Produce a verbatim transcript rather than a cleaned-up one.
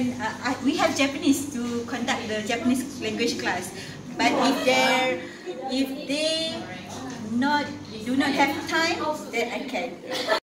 can, uh, I, we have Japanese to conduct the Japanese language class. But if they if they not do not have time, then I can.